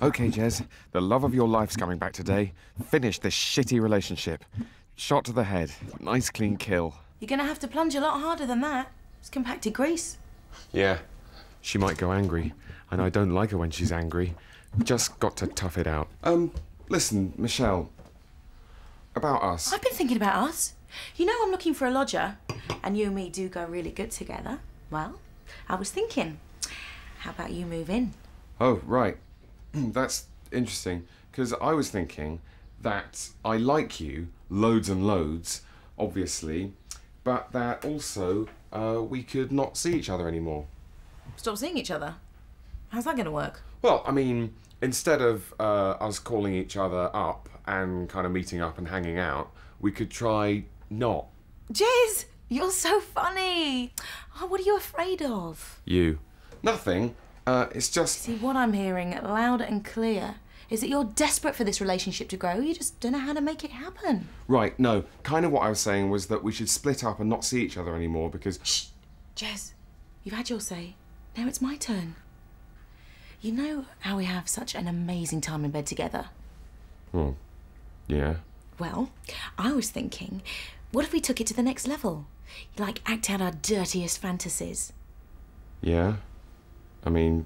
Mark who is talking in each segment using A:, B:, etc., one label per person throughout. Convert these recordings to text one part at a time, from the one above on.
A: Okay, Jez, the love of your life's coming back today. Finish this shitty relationship. Shot to the head. Nice clean kill.
B: You're gonna have to plunge a lot harder than that. It's compacted grease.
A: Yeah, she might go angry, and I don't like her when she's angry. Just got to tough it out. Listen, Michelle. About us.
B: I've been thinking about us. You know I'm looking for a lodger, and you and me do go really good together. Well, I was thinking, how about you move in?
A: Oh, right. That's interesting, because I was thinking that I like you loads and loads, obviously, but that also we could not see each other anymore.
B: Stop seeing each other? How's that going to work?
A: Well, I mean, instead of us calling each other up and kind of meeting up and hanging out, we could try not.
B: Jez, you're so funny. Oh, what are you afraid of?
A: You. Nothing. It's just...
B: See, what I'm hearing loud and clear is that you're desperate for this relationship to grow. You just don't know how to make it happen.
A: Right, no. Kind of what I was saying was that we should split up and not see each other anymore because...
B: Shh! Jez, you've had your say. Now it's my turn. You know how we have such an amazing time in bed together?
A: Oh, yeah.
B: Well, I was thinking, what if we took it to the next level? Like, act out our dirtiest fantasies.
A: Yeah? I mean,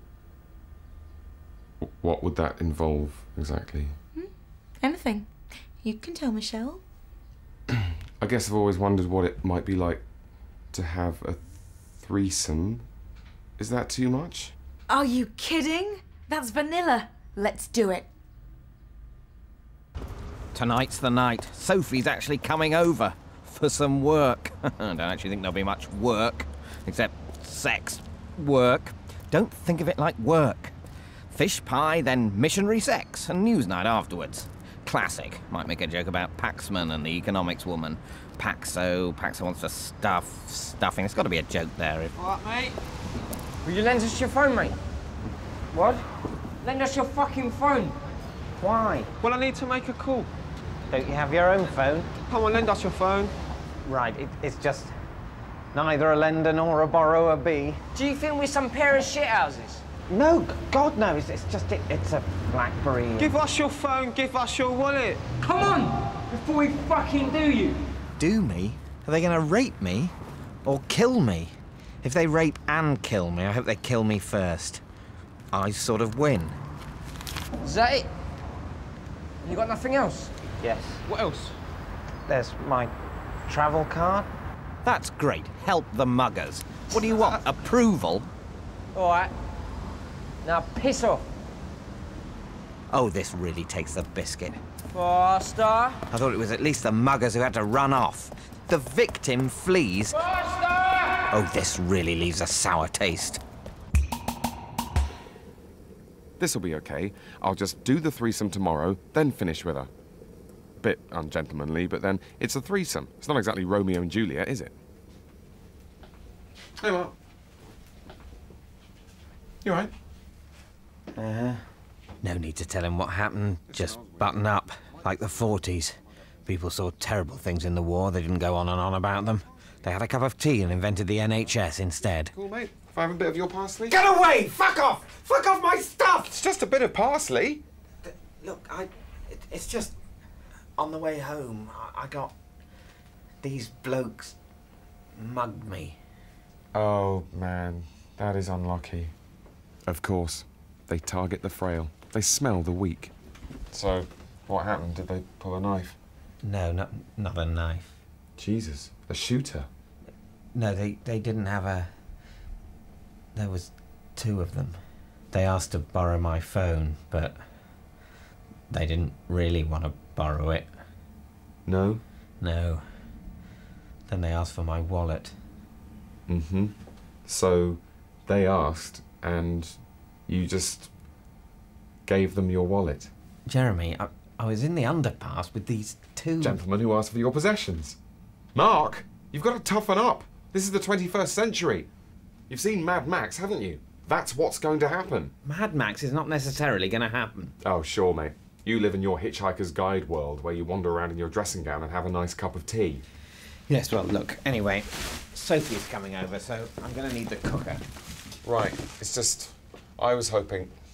A: what would that involve exactly?
B: Anything. You can tell Michelle.
A: I guess I've always wondered what it might be like to have a threesome. Is that too much?
B: Are you kidding? That's vanilla. Let's do it.
C: Tonight's the night. Sophie's actually coming over for some work. I don't actually think there'll be much work, except sex work. Don't think of it like work. Fish pie, then missionary sex, and news night afterwards. Classic. Might make a joke about Paxman and the economics woman. Paxo wants to stuffing. It's got to be a joke there.
D: What, mate? Will you lend us your phone, mate? What? Lend us your fucking phone.
C: Why?
D: Well, I need to make a call.
C: Don't you have your own phone?
D: Come on, lend us your phone.
C: Right, it's just neither a lender nor a borrower be.
D: Do you think we're some pair of shithouses?
C: No, God no, it's a BlackBerry.
D: Give us your phone, give us your wallet. Come on, before we fucking do you.
C: Do me? Are they gonna rape me? Or kill me? If they rape and kill me, I hope they kill me first. I sort of win.
D: Is that it? You got nothing else?
C: Yes.
D: What else?
C: There's my travel card. That's great. Help the muggers. What do you want? Approval?
D: All right. Now piss off.
C: Oh, this really takes the biscuit.
D: Faster.
C: I thought it was at least the muggers who had to run off. The victim flees.
D: Faster!
C: Oh, this really leaves a sour taste.
A: This'll be okay. I'll just do the threesome tomorrow, then finish with her. Bit ungentlemanly, but then it's a threesome. It's not exactly Romeo and Juliet, is it? Hey, Mark. You all right?
C: No need to tell him what happened. Just button up, like the 40s. People saw terrible things in the war. They didn't go on and on about them. They had a cup of tea and invented the NHS instead.
A: Cool, mate. If I have a bit of your parsley?
C: Get away! Fuck off! Fuck off my stuff!
A: It's just a bit of parsley.
C: Look, it's just... On the way home, I got... These blokes mugged me.
A: Oh, man. That is unlucky. Of course. They target the frail. They smell the weak. So, what happened? Did they pull a knife?
C: No, not a knife.
A: Jesus. A shooter?
C: No, they didn't have a... There was 2 of them. They asked to borrow my phone, but they didn't really want to borrow it.
A: No?
C: No. Then they asked for my wallet.
A: Mm-hmm. So, they asked, and you just gave them your wallet?
C: Jeremy, I was in the underpass with these 2...
A: Gentlemen who asked for your possessions. Mark, you've got to toughen up. This is the 21st century. You've seen Mad Max, haven't you? That's what's going to happen.
C: Mad Max is not necessarily going to happen.
A: Oh, sure, mate. You live in your Hitchhiker's Guide world where you wander around in your dressing gown and have a nice cup of tea.
C: Yes, well, look, anyway, Sophie's coming over, so I'm going to need the cooker.
A: Right, it's just... I was hoping...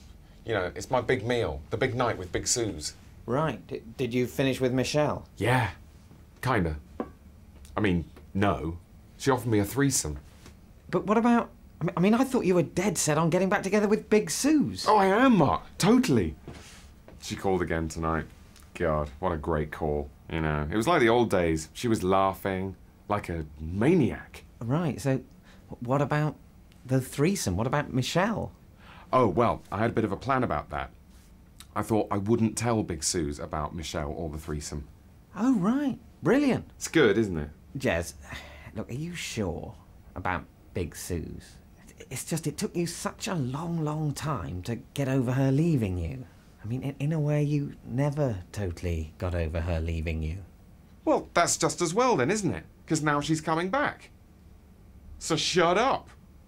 A: You know, it's my big meal, the big night with Big Suze.
C: Right. Did you finish with Michelle?
A: Yeah, kinda. I mean, no. She offered me a threesome.
C: But what about... I mean, I thought you were dead set on getting back together with Big Suze.
A: Oh, I am, Mark. Totally. She called again tonight. God, what a great call. You know, it was like the old days. She was laughing like a maniac.
C: Right, so what about the threesome? What about Michelle?
A: Oh, well, I had a bit of a plan about that. I thought I wouldn't tell Big Suze about Michelle or the threesome.
C: Oh, right. Brilliant.
A: It's good, isn't it?
C: Jez, look, are you sure about Big Suze? It's just it took you such a long, long time to get over her leaving you. I mean, in a way, you never totally got over her leaving you.
A: Well, that's just as well then, isn't it? Because now she's coming back. So shut up.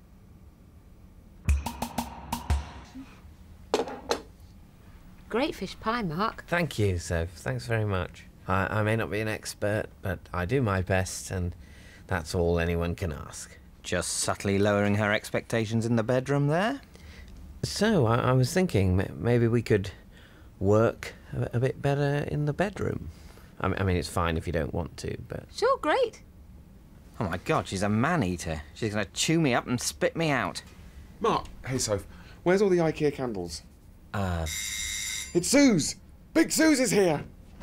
E: Great fish pie, Mark.
F: Thank you, Soph. Thanks very much. I may not be an expert, but I do my best, and that's all anyone can ask.
C: Just subtly lowering her expectations in the bedroom there?
F: So, I was thinking maybe we could work a bit better in the bedroom. I mean, it's fine if you don't want to, but...
E: Sure, great.
C: Oh my God, she's a man-eater. She's going to chew me up and spit me out.
A: Mark, hey Soph, where's all the IKEA candles? It's Suze! Big Suze is here!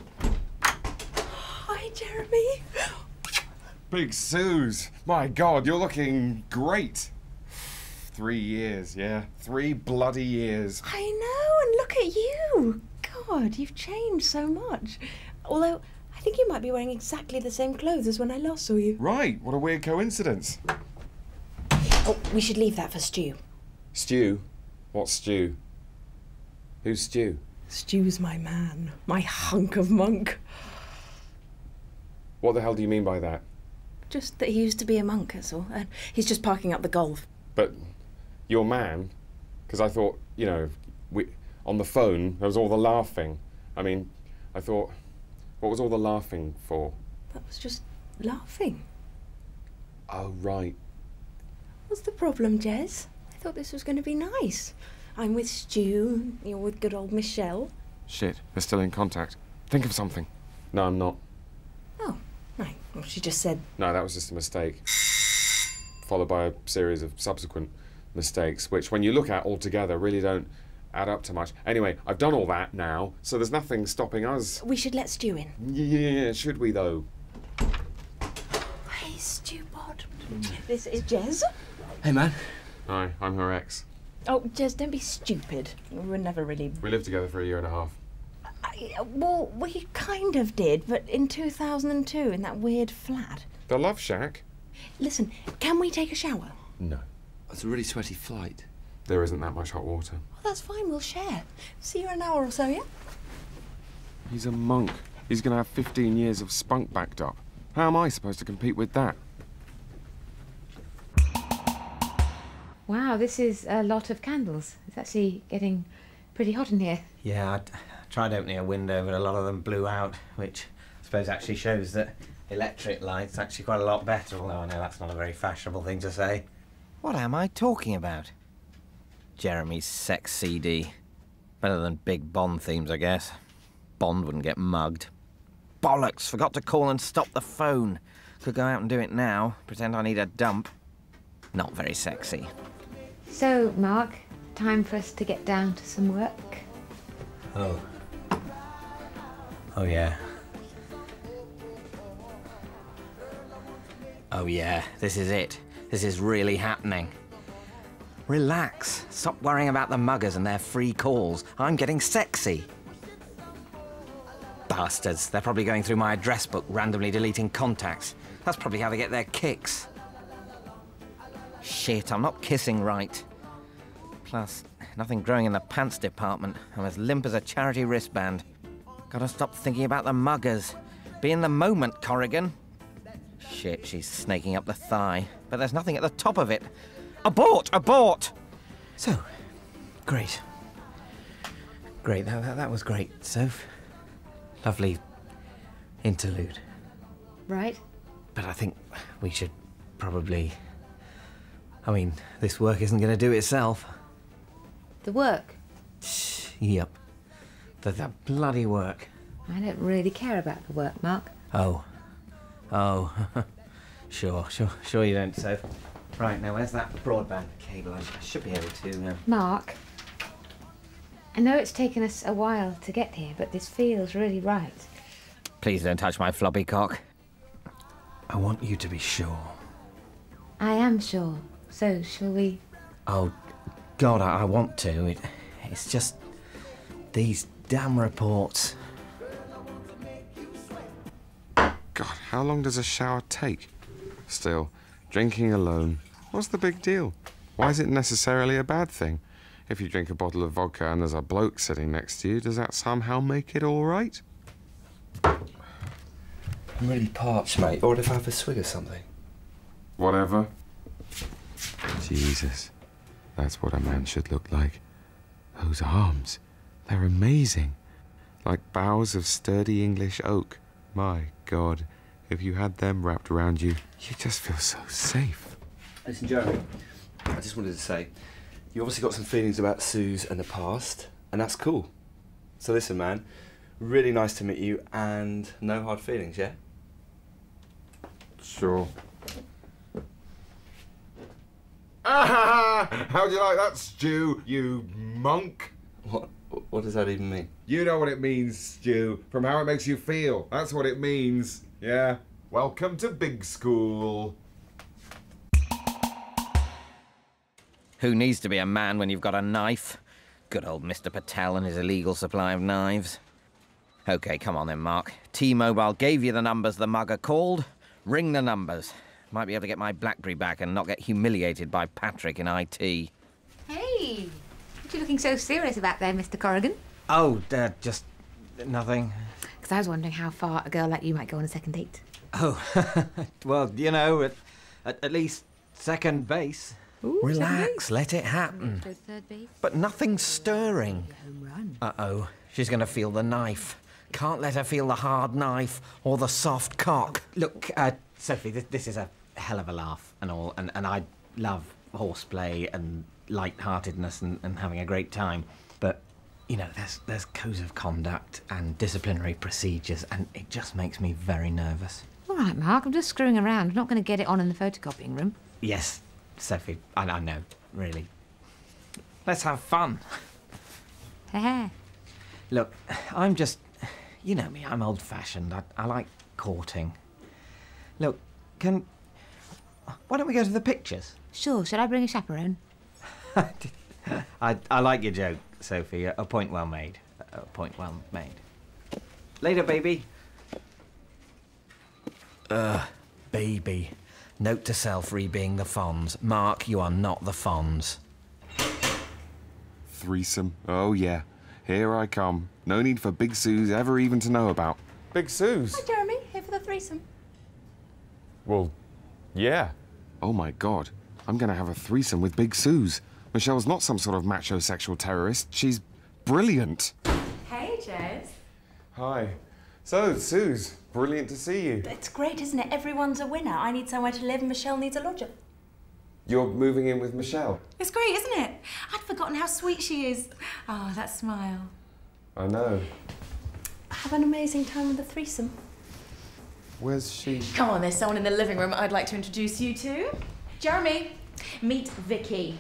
B: Hi, Jeremy.
A: Big Suze! My God, you're looking great. 3 years, yeah. 3 bloody years.
B: I know, and look at you. God, you've changed so much. Although, I think you might be wearing exactly the same clothes as when I last saw you.
A: Right, what a weird coincidence.
B: Oh, we should leave that for Stu.
A: Stu? What's Stu? Who's Stu?
B: Stu's my man. My hunk of monk.
A: What the hell do you mean by that?
B: Just that he used to be a monk, that's all. And he's just parking up the golf.
A: But your man? Because I thought, you know, on the phone, there was all the laughing. I mean, I thought, what was all the laughing for?
B: That was just laughing.
A: Oh, right.
B: What's the problem, Jez? I thought this was going to be nice. I'm with Stu, you're with good old Michelle.
A: Shit, they're still in contact. Think of something. No, I'm not.
B: Oh, right. Well, she just said...
A: No, that was just a mistake. Followed by a series of subsequent mistakes, which when you look at all together really don't add up to much. Anyway, I've done all that now, so there's nothing stopping us.
B: We should let Stu in.
A: Yeah, should we though?
B: Hey, Stu Bod. This is Jez.
F: Hey, man.
A: Hi, I'm her ex.
B: Oh, Jez, don't be stupid. We were never really...
A: We lived together for 1.5 years.
B: Well, we kind of did, but in 2002, in that weird flat.
A: The Love Shack?
B: Listen, can we take a shower?
A: No.
G: It's a really sweaty flight.
A: There isn't that much hot water.
B: Oh, that's fine, we'll share. See you in an hour or so, yeah?
A: He's a monk. He's going to have 15 years of spunk backed up. How am I supposed to compete with that?
E: Wow, this is a lot of candles. It's actually getting pretty hot in here.
C: Yeah, I tried opening a window, but a lot of them blew out, which I suppose actually shows that electric light's actually quite a lot better, although I know that's not a very fashionable thing to say. What am I talking about? Jeremy's sex CD. Better than big Bond themes, I guess. Bond wouldn't get mugged. Bollocks! Forgot to call and stop the phone. Could go out and do it now. Pretend I need a dump. Not very sexy.
E: So, Mark, time for us to get down to some work.
C: Oh. Oh, yeah. Oh, yeah. This is it. This is really happening. Relax. Stop worrying about the muggers and their free calls. I'm getting sexy. Bastards. They're probably going through my address book, randomly deleting contacts. That's probably how they get their kicks. Shit, I'm not kissing right. Plus, nothing growing in the pants department. I'm as limp as a charity wristband. Gotta stop thinking about the muggers. Be in the moment, Corrigan. Shit, she's snaking up the thigh. But there's nothing at the top of it. Abort! Abort! So, great. Great, that was great, Soph. Lovely interlude.
E: Right.
C: But I think we should probably... I mean, this work isn't going to do itself.
E: The work.
C: Yep. The bloody work.
E: I don't really care about the work, Mark.
C: Oh. Sure you don't, Soph. Right, now where's that broadband cable? I should be able to...
E: Mark, I know it's taken us a while to get here, but this feels really right.
C: Please don't touch my floppy cock. I want you to be sure.
E: I am sure. So, shall we?
C: Oh, God, I want to. It's just... these damn reports.
A: God, how long does a shower take? Still, drinking alone, what's the big deal? Why is it necessarily a bad thing? If you drink a bottle of vodka and there's a bloke sitting next to you, does that somehow make it all right?
G: I'm really parched, mate. Or if I have a swig or something.
A: Whatever. Jesus, that's what a man should look like. Those arms, they're amazing. Like boughs of sturdy English oak. My God, if you had them wrapped around you, you'd just feel so safe.
G: Listen, Jeremy, I just wanted to say, you obviously got some feelings about Suze and the past, and that's cool. So listen, man, really nice to meet you, and no hard feelings, yeah?
A: Sure. Ah, how do you like that stew, you monk?
G: What does that even mean?
A: You know what it means, Stu, from how it makes you feel. That's what it means. Yeah. Welcome to big school.
C: Who needs to be a man when you've got a knife? Good old Mr. Patel and his illegal supply of knives. OK, come on then, Mark. T-Mobile gave you the numbers the mugger called. Ring the numbers. Might be able to get my BlackBerry back and not get humiliated by Patrick in IT.
E: Hey! What are you looking so serious about there, Mr. Corrigan?
C: Oh, just nothing.
E: Because I was wondering how far a girl like you might go on a second date.
C: Oh, well, you know, at least second base.
E: Ooh,
C: Relax, let it happen.
E: Third base.
C: But nothing's stirring.
E: Home run.
C: Uh-oh, she's going to feel the knife. Can't let her feel the hard knife or the soft cock. Look, Sophie, this is a hell of a laugh and all, and I love horseplay and light-heartedness and having a great time. But, you know, there's codes of conduct and disciplinary procedures, and it just makes me very nervous.
E: All right, Mark, I'm just screwing around. I'm not going to get it on in the photocopying room.
C: Yes, Sophie, I know, really. Let's have fun.
E: Heh.
C: Look, I'm just... You know me, I'm old-fashioned. I like courting. Look, why don't we go to the pictures?
E: Sure, should I bring a chaperone?
C: I like your joke, Sophie. A point well made. A point well made. Later, baby. Baby. Note to self, re-being the Fonz. Mark, you are not the Fonz.
A: Threesome. Oh, yeah. Here I come. No need for Big Suze ever even to know about. Big Suze?
B: Hi, Jeremy. Here for the threesome.
A: Well, yeah. Oh, my God. I'm going to have a threesome with Big Suze. Michelle's not some sort of macho sexual terrorist. She's brilliant.
B: Hey, Jez.
A: Hi. So, Suze, brilliant to see you.
B: It's great, isn't it? Everyone's a winner. I need somewhere to live and Michelle needs a lodger.
A: You're moving in with Michelle?
B: It's great, isn't it? I'd forgotten how sweet she is. Oh, that smile.
A: I know.
B: Have an amazing time with the threesome.
A: Where's she?
B: Come on, there's someone in the living room I'd like to introduce you to. Jeremy, meet Vicky.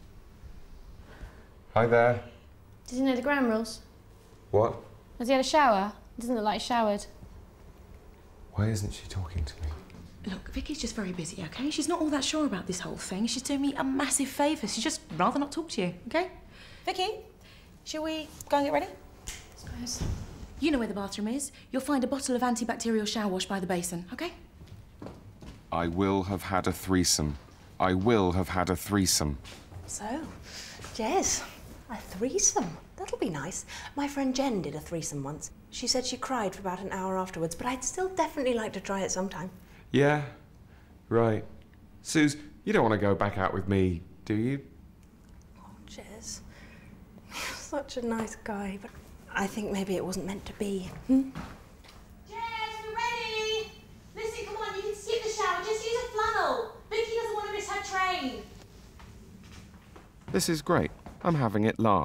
A: Hi there.
H: Does he know the ground rules?
A: What?
H: Has he had a shower? It doesn't look like he showered.
A: Why isn't she talking to me?
B: Look, Vicky's just very busy, okay? She's not all that sure about this whole thing. She's doing me a massive favour. She'd just rather not talk to you, okay? Vicky, shall we go and get ready?
H: I suppose.
B: You know where the bathroom is. You'll find a bottle of antibacterial shower wash by the basin, okay?
A: I will have had a threesome. I will have had a threesome.
I: So, Jez, a threesome? That'll be nice. My friend Jen did a threesome once. She said she cried for about an hour afterwards, but I'd still definitely like to try it sometime.
A: Yeah, right. Suze, you don't want to go back out with me, do you?
I: Oh, Jez, you're such a nice guy, but I think maybe it wasn't meant to be.
H: Jess, we're ready! Listen, come on, you can skip the shower. Just use a flannel. Vicky doesn't want to miss her train.
A: This is great. I'm having it large.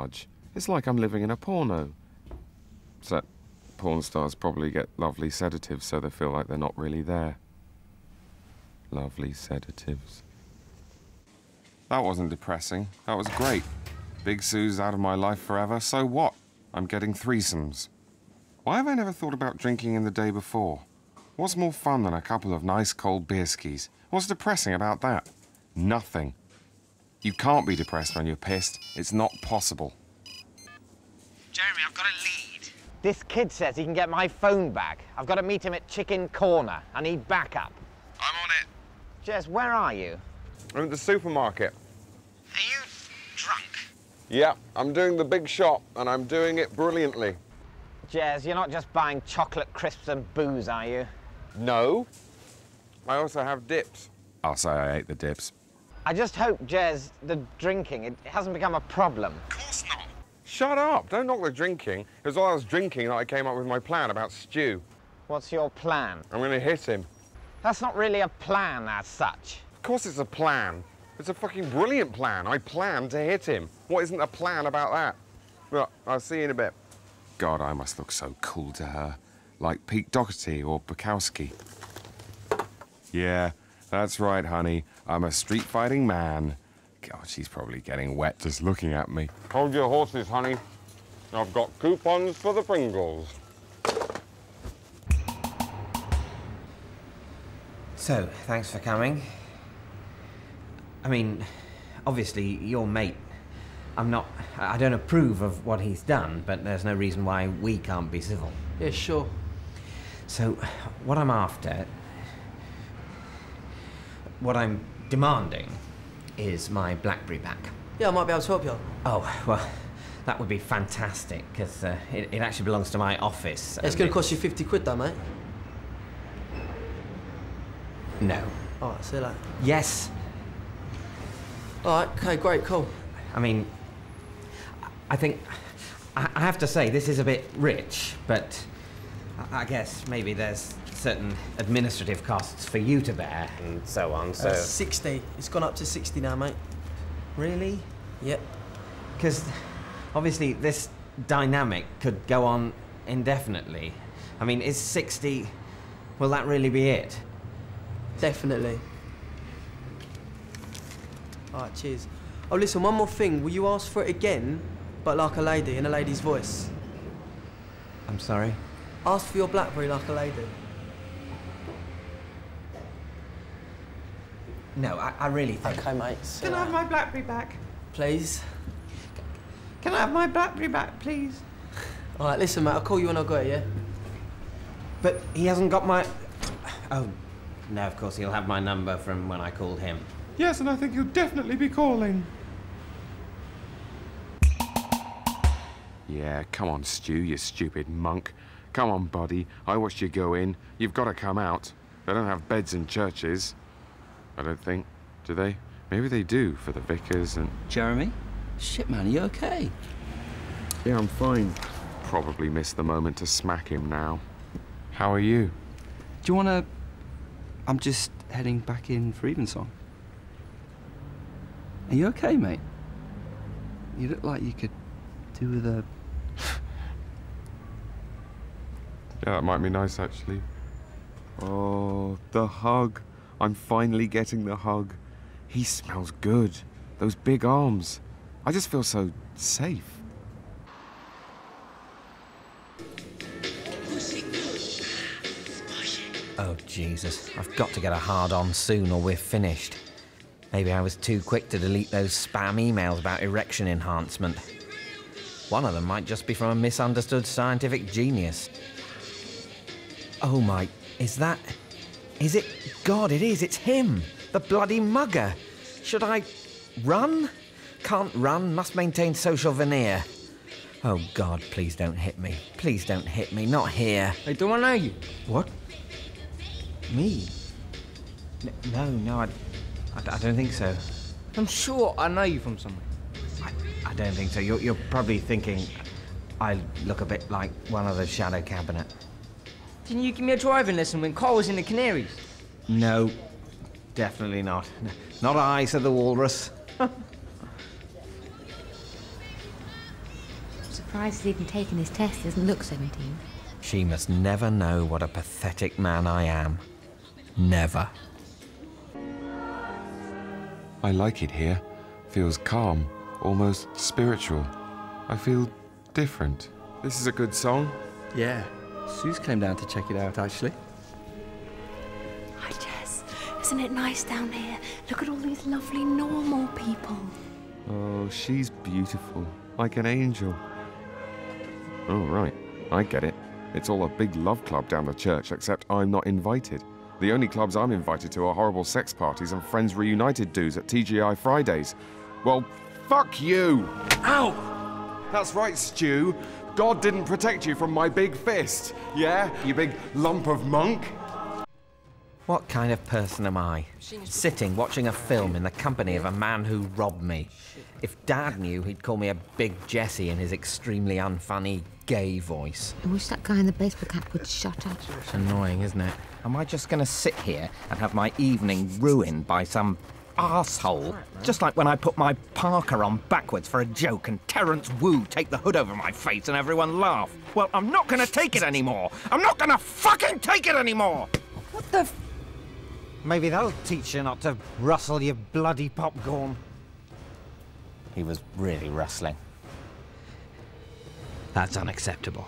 A: It's like I'm living in a porno. Except porn stars probably get lovely sedatives so they feel like they're not really there. Lovely sedatives. That wasn't depressing. That was great. Big Sue's out of my life forever, so what? I'm getting threesomes. Why have I never thought about drinking in the day before? What's more fun than a couple of nice cold beer skis? What's depressing about that? Nothing. You can't be depressed when you're pissed. It's not possible.
C: Jeremy, I've got a lead. This kid says he can get my phone back. I've got to meet him at Chicken Corner. I need backup.
A: I'm on it.
C: Jez, where are you?
A: I'm at the supermarket.
C: Are you drunk?
A: Yeah, I'm doing the big shot, and I'm doing it brilliantly.
C: Jez, you're not just buying chocolate crisps and booze, are you?
A: No. I also have dips. I'll say I ate the dips.
C: I just hope, Jez, the drinking, it hasn't become a problem.
A: Of course not. Shut up. Don't knock the drinking. It was while I was drinking that I came up with my plan about Stu.
C: What's your plan?
A: I'm going to hit him.
C: That's not really a plan as such.
A: Of course it's a plan. It's a fucking brilliant plan. I planned to hit him. What isn't a plan about that? Well, I'll see you in a bit. God, I must look so cool to her. Like Pete Doherty or Bukowski. Yeah, that's right, honey. I'm a street-fighting man. God, she's probably getting wet just looking at me. Hold your horses, honey. I've got coupons for the Pringles.
F: So, thanks for coming. I mean, obviously, your mate. I don't approve of what he's done, but there's no reason why we can't be civil.
J: Yeah, sure.
F: So, what I'm after, what I'm demanding, is my BlackBerry back.
J: Yeah, I might be able to help you.
F: Oh, well, that would be fantastic, because it actually belongs to my office.
J: It's going to cost you 50 quid though, mate.
F: No.
J: All right, see you later.
F: Yes.
J: All right, okay, great, cool.
F: I mean, I think, I have to say, this is a bit rich, but I guess maybe there's certain administrative costs for you to bear and so on, so...
J: 60. It's gone up to 60 now, mate.
F: Really?
J: Yep.
F: Because, obviously, this dynamic could go on indefinitely. I mean, is 60... Will that really be it?
J: Definitely. All right, cheers. Oh, listen, one more thing. Will you ask for it again, but like a lady, in a lady's voice?
F: I'm sorry?
J: Ask for your BlackBerry like a lady.
F: No, I really think...
J: Okay, mate.
K: Can I have my BlackBerry back?
J: Please?
K: Can I have my BlackBerry back, please?
J: All right, listen, mate, I'll call you when I've got it, yeah?
F: But he hasn't got my... Oh, no, of course, he'll have my number from when I called him.
K: Yes, and I think he'll definitely be calling.
A: Yeah, come on, Stu, you stupid monk. Come on, buddy. I watched you go in. You've got to come out. They don't have beds in churches. I don't think. Do they? Maybe they do for the vicars and...
L: Jeremy? Shit, man, are you okay?
A: Yeah, I'm fine. Probably missed the moment to smack him now. How are you?
L: Do you want to... I'm just heading back in for Evensong. Are you okay, mate? You look like you could do with a...
A: Yeah, that might be nice, actually. Oh, the hug. I'm finally getting the hug. He smells good. Those big arms. I just feel so safe.
F: Oh, Jesus. I've got to get a hard-on soon or we're finished. Maybe I was too quick to delete those spam emails about erection enhancement. One of them might just be from a misunderstood scientific genius. Oh, my... Is that... Is it... God, it is. It's him. The bloody mugger. Should I... run? Can't run. Must maintain social veneer. Oh, God, please don't hit me. Please don't hit me. Not here.
D: Hey, do I know you?
F: What? Me? No, I don't think so.
D: I'm sure I know you from somewhere.
F: I don't think so. You're probably thinking I look a bit like one of the Shadow Cabinet.
D: Didn't you give me a driving lesson when Carl was in the Canaries?
F: No, definitely not. Not I, said the walrus.
E: Surprised he's even taken his test. He doesn't look 17.
F: She must never know what a pathetic man I am. Never.
A: I like it here. Feels calm, almost spiritual. I feel different. This is a good song.
L: Yeah. Suze came down to check it out, actually.
I: Hi, Jess. Isn't it nice down here? Look at all these lovely normal people.
A: Oh, she's beautiful. Like an angel. Oh, right. I get it. It's all a big love club down the church, except I'm not invited. The only clubs I'm invited to are horrible sex parties and Friends Reunited dues at TGI Fridays. Well, fuck you! Ow! That's right, Stu. God didn't protect you from my big fist. Yeah, you big lump of monk?
F: What kind of person am I? Sitting watching a film in the company of a man who robbed me. If Dad knew, he'd call me a big Jessie in his extremely unfunny gay voice.
E: I wish that guy in the baseball cap would shut up.
F: It's annoying, isn't it?
C: Am I just going to sit here and have my evening ruined by some arsehole? Just like when I put my parka on backwards for a joke and Terence Wu take the hood over my face and everyone laugh. Well, I'm not going to take it anymore. I'm not going to fucking take it anymore.
F: What the Maybe that'll teach you not to rustle your bloody popcorn.
C: He was really rustling.
F: That's unacceptable.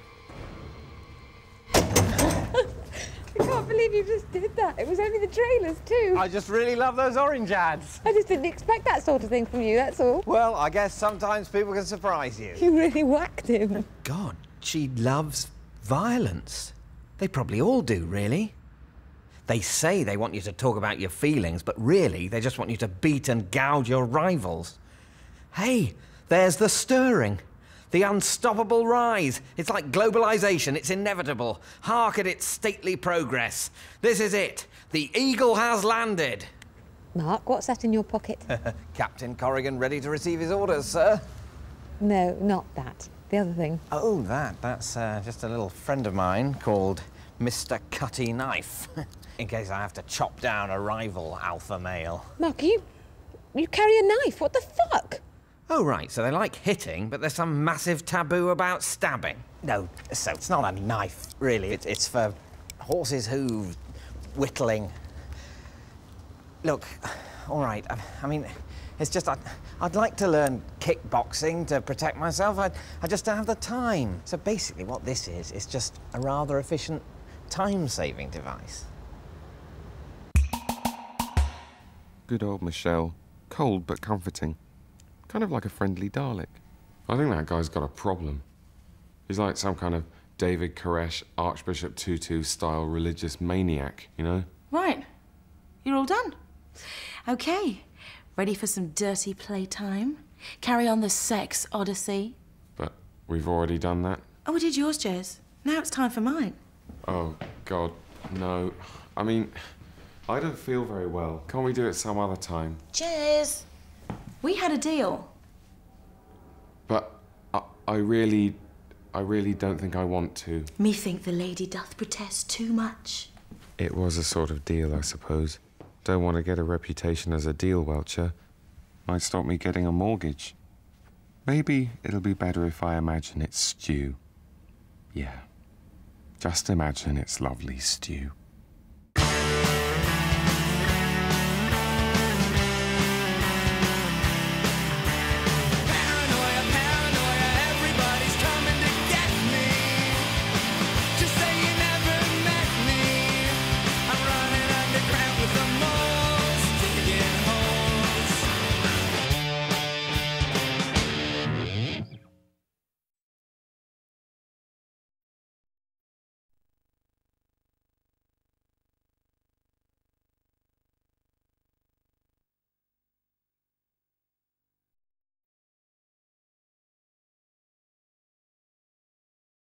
E: I can't believe you just did that. It was only the trailers, too.
C: I just really love those orange ads.
E: I just didn't expect that sort of thing from you, that's all.
C: Well, I guess sometimes people can surprise you.
E: You really whacked him.
F: God, she loves violence. They probably all do, really. They say they want you to talk about your feelings, but really, they just want you to beat and gouge your rivals. Hey, there's the stirring. The unstoppable rise. It's like globalization. It's inevitable. Hark at its stately progress. This is it. The eagle has landed.
E: Mark, what's that in your pocket?
C: Captain Corrigan ready to receive his orders, sir.
E: No, not that. The other thing.
C: Oh, that's just a little friend of mine called Mr. Cutty Knife. In case I have to chop down a rival alpha male.
E: Mark, you carry a knife. What the fuck?
F: Oh, right, so they like hitting, but there's some massive taboo about stabbing.
C: No, so it's not a knife, really. It's for horses' hooves, whittling. Look, all right, I mean, it's just I'd like to learn kickboxing to protect myself. I just don't have the time. So basically what this is just a rather efficient time-saving device.
A: Good old Michelle. Cold but comforting. Kind of like a friendly Dalek. I think that guy's got a problem. He's like some kind of David Koresh, Archbishop Tutu style religious maniac, you know?
B: Right. You're all done. Okay. Ready for some dirty playtime? Carry on the sex odyssey?
A: But we've already done that.
B: Oh, we did yours, Jez. Now it's time for mine.
A: Oh, God, no. I mean, I don't feel very well. Can't we do it some other time?
B: Jez! We had a deal.
A: But I really don't think I want to.
B: Me think the lady doth protest too much.
A: It was a sort of deal, I suppose. Don't want to get a reputation as a deal welcher. Might stop me getting a mortgage. Maybe it'll be better if I imagine it's Stu. Yeah. Just imagine it's lovely Stu.